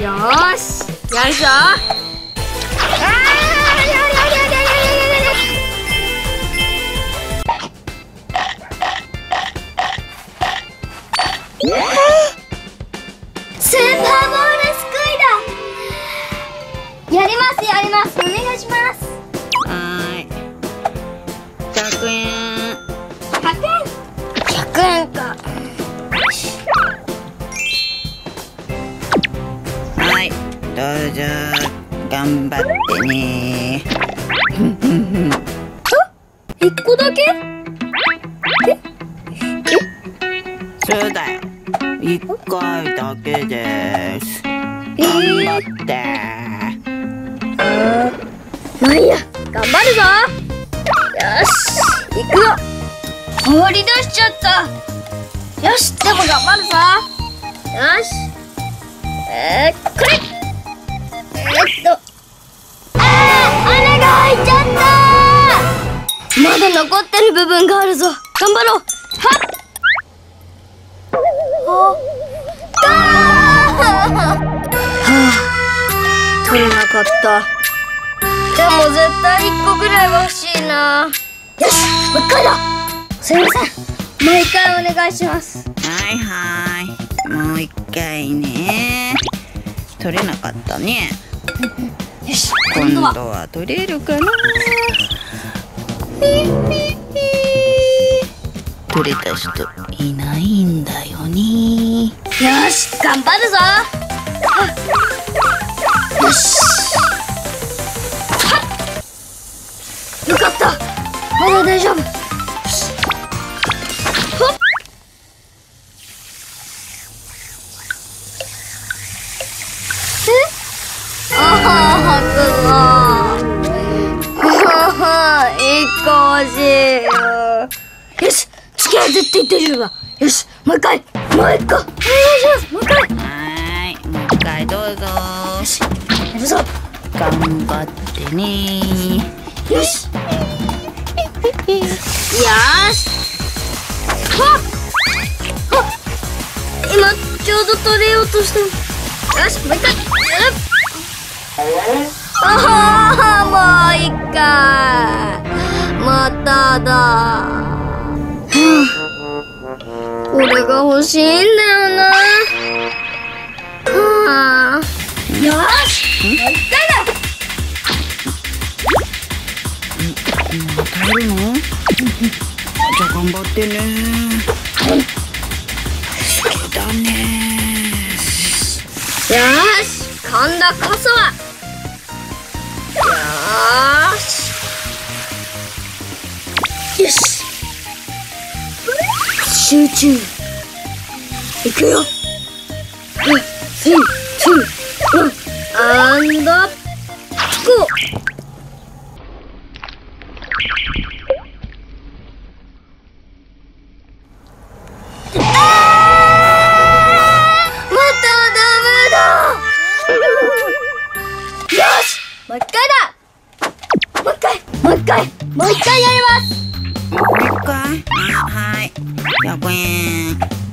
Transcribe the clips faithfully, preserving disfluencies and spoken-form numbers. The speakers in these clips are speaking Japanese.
よーし、やるぞ。あー、やりやりやりやりやりやり。スーパーボールすくいだ。やりますやります、お願いします。 はーい、ひゃくえん。 ひゃくえんひゃくえんか。 はい、どうぞ頑張ってね。 一個だけ？え？ そうだよ、一回だけです。頑張って。 まあいいや、頑張るぞ。よし、行くよ。放り出しちゃった。よし、でも頑張るぞ。よし、えー、これ。えー、っとあー、穴が開いちゃった。まだ残ってる部分があるぞ。頑張ろう。はっ、ああ取れなかった。でも絶対いっこぐらいは欲しいな。よし、もう一回だ。すみません、もう一回お願いします。 はいはい、もう一回ね。取れなかったね。 よし、 今今度は度は取れるかな。取れた人いないんだよね。 よし、頑張るぞ。よし、よかった、まだ大丈夫。よし、ほっ、え、ああ、吐くぞ。一個欲しいよ。よし、次は絶対大丈夫だ。よし、もう一回、もう一個お願いします。もう一回。 はーい、もう一回どうぞ。 よし、やるぞ。 頑張ってね。 よし。よし。はっ。はっ。今ちょうど取れようとしたの。よし、もう一回。ああ、もう一回。まただ。これが欲しいんだよな。はあ。よし、もう一回だ。 またやるの？じゃあ頑張ってね。好きだね。 よし、今度こそは。よーし。よし。集中。いくよ。うん、スリー、ツー、ワン、アンド、ゴー。もう一回だ。もう一回、もう一回、もう一回やります。 もう一回？あ、はい。ひゃくえん。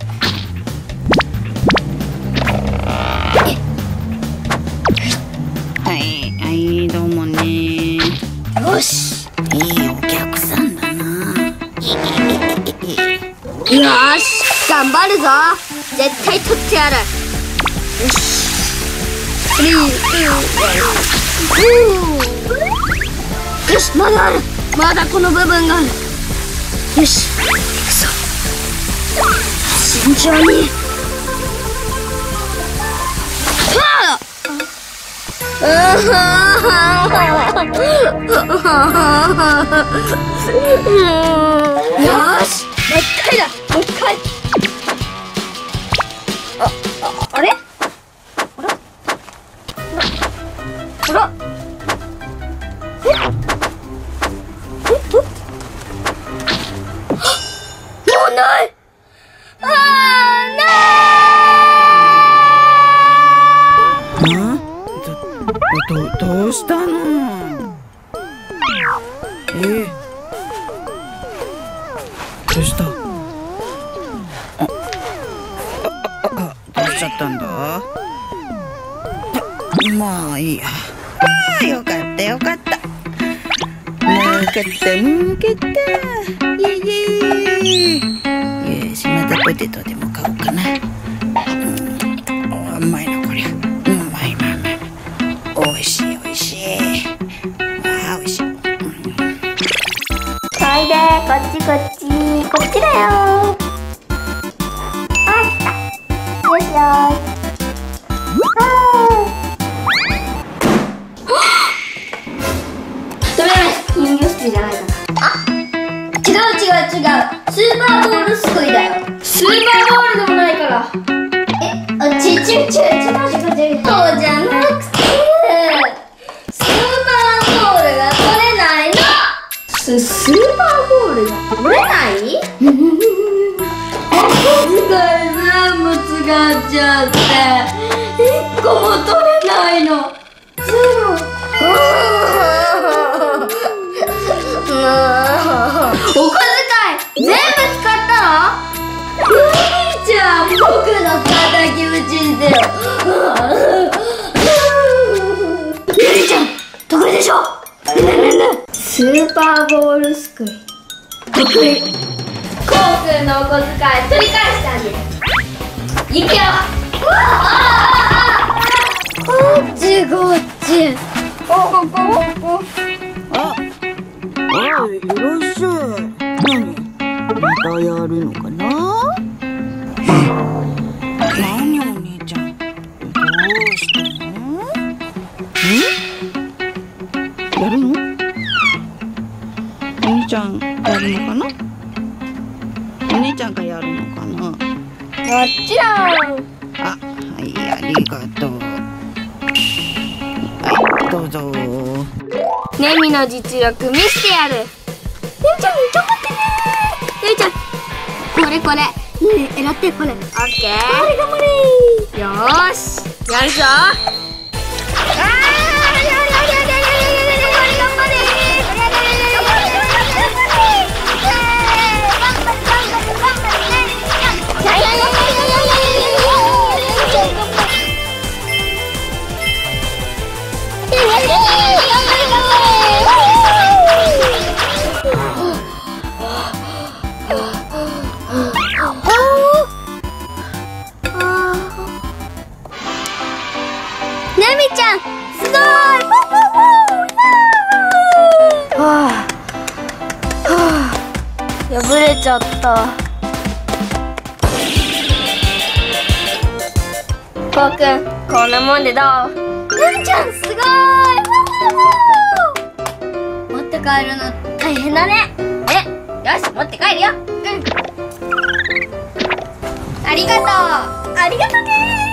はい、はい、どうもね。 よし。 いいお客さんだな。 よし、頑張るぞ。絶対取ってやる。よし。スリー、ツー、よし、まだある。まだこの部分がある。よし、行くぞ。慎重に。はあ。よし、もう一回だ。もう一回。あ、あ、あれ？あら？あら？え？え？ど？もうない。あー、ない。 ん？ど、ど、どうしたの？え？どうした？あ、あ、あ、どうしちゃったんだ？ もういいよ。ああ、よかったよかった。もうけたもうけた。イエイイエイ。よし、またポテトでも買おうかな。うん、うまいなこれ。うまいうまいうまい。おいしいおいしい。ああ、おいしい。うん、 おいで、こっちこっち、こっちだよ。あ、来た。よしよし。金魚すくいじゃないかな。あ、違う違う違う、スーパーボールすくいだよ。スーパーボールでもないから。え、あ、ちちちち違う違う違う、そうじゃなくて、スーパーボールが取れないの。ススーパーボールが取れない？お小遣い全部使っちゃって一個も取れないの。ゼロ。お小遣い全部使ったの？お兄ちゃん、僕の敵討ちしてよ。ゆりちゃん、得意でしょ。ねねね、スーパーボールすくい得意。こうくんのお小遣い取り返してあげる。いくよ。こっちこっち。おここここ。 あ、あ、いらっしゃい。何？またやるのかな？何お兄ちゃん、どうしたの？ん？やるの？お兄ちゃんやるのかな？お姉ちゃんがやるのかな？ もちろん。 あ、はい、ありがとう。はい、どうぞ。 ネミの実力見せてやる。ネミちゃん、頑張ってね。ネミちゃん、これこれ、ねえ、選ってこれ。オッケー。頑張れ頑張れ。よーし、やるぞ。ああ、やるやるやるやるやるやるやる、頑張れ頑張れ。ネミちゃん、すごい。はあ、はあ、破れちゃった。こうくん、こんなもんでどう？ネミちゃん、すごい。持って帰るの大変だね。え、よし、持って帰るよ。うん。ありがとう。ありがとね。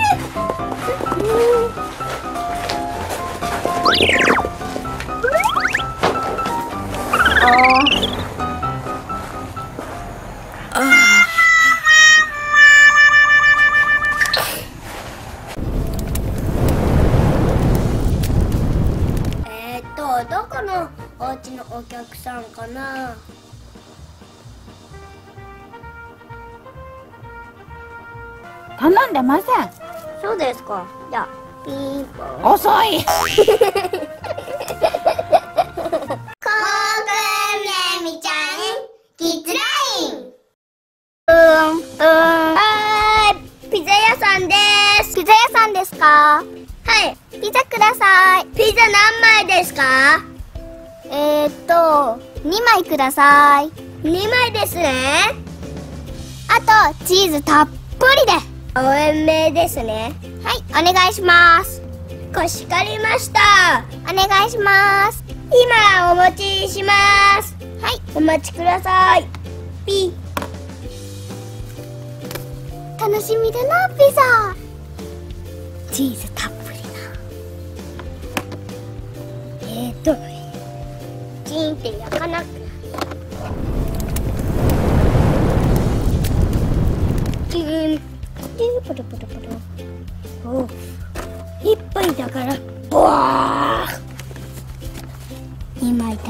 えーっと、どこのお家のお客さんかな。 頼んでません。 そうですか。じゃあ、ピンポン。 遅い。 コウくん、ネミちゃん、キッズライン。うん、うん。はーい、ピザ屋さんです。ピザ屋さんですか？はい、ピザください。ピザ何枚ですか？えーっと、にまいください。にまいですね。あと、チーズたっぷりで。応援名ですね。はい、お願いします。かしこまりました。お願いします。今お持ちします。はい、お待ちください。ピー。楽しみだな、ピザ。チーズたっぷりな。えーと、チンって焼かなく。チン。ポトポトポト。お、いっぱいだから。わあ。にまいだから。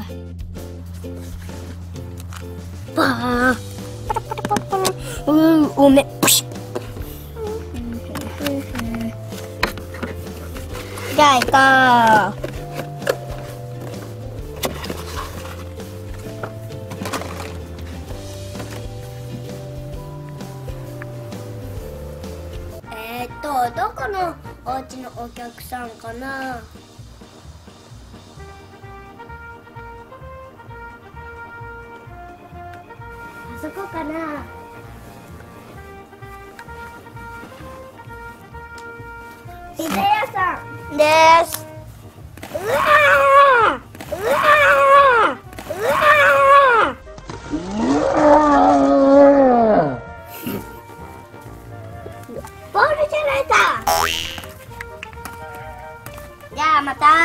わあ。パタパタパタパタ。うん、おめ。プシッ。 じゃあ行こう。えーっとどこのお家のお客さんかな。あそこかな。ピザ屋さんです。うわーうわーうわーボールじゃないか。じゃあまた。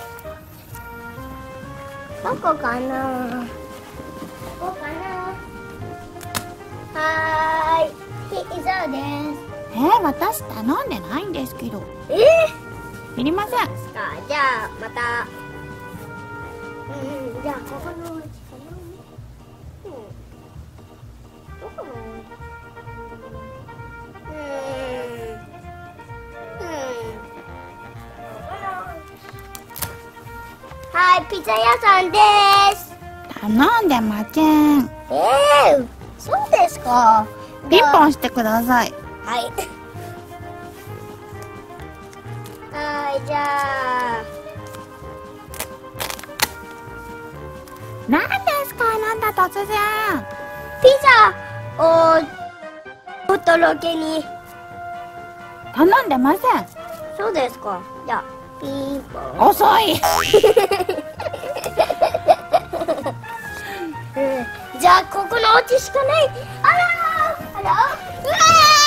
どこかな。どこかな。はーい、ピザです。 えー、私頼んでないんですけど。 えいりません。 ー、じゃあまた。うん、じゃあここのお家かな。うん、どこのお家。うんうんはい、ピザ屋さんです。 頼んでません。 えー、そうですか。 ピンポンしてください。 はい。はい、じゃあ。 何ですか、あなた突然。 ピザをお届けに。 頼んでません。 そうですか。じゃあピンポン。 遅い。 うん、じゃあここのお家しかない。あらーあらうわ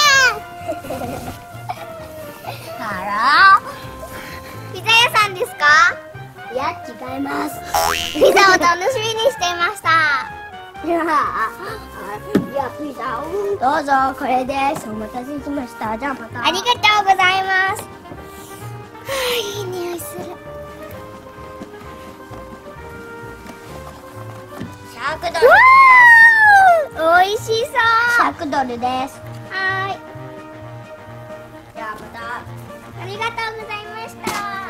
ーあらピザ屋さんですか。いや違います。ピザを楽しみにしていました。いやじゃあピザをどうぞ。これです。お待たせしました。じゃあまた。ありがとうございます。はあ、いい匂いする。シャークドル。おいしそう。シャークドルです。はーい。じゃあまた。ありがとうございました。